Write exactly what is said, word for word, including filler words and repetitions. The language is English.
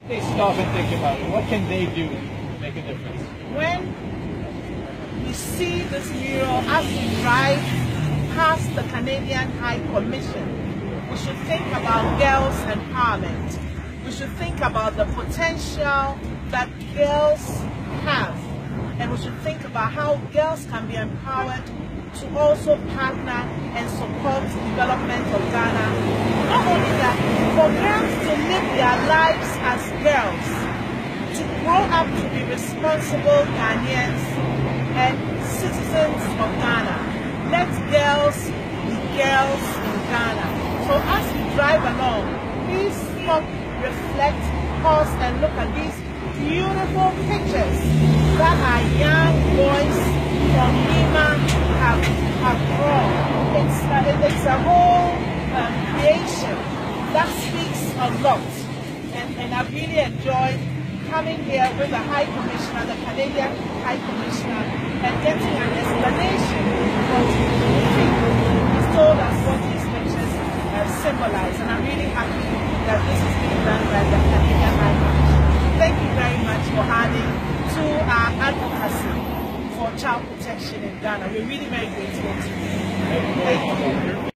They stop and think about it. What can they do to make a difference? When we see this mural as we drive past the Canadian High Commission, we should think about girls' empowerment. We should think about the potential that girls have. And we should think about how girls can be empowered to also partner and support the development of Ghana. Not only that, for girls to live their lives as girls, to grow up to be responsible Ghanaians and citizens of Ghana. Let girls be girls in Ghana. So as we drive along, please stop, reflect, pause and look at these beautiful pictures that our young boys from Lima have, have drawn. It's a, it's a whole um, creation that speaks a lot. And, and I really enjoyed coming here with the High Commissioner, the Canadian High Commissioner, and getting an explanation of what he's told us what these pictures uh, symbolize. And I'm really happy that this is being done by the Canadian High Commissioner. Thank you very much for adding to our advocacy for child protection in Ghana. We're really very grateful to you. Thank you.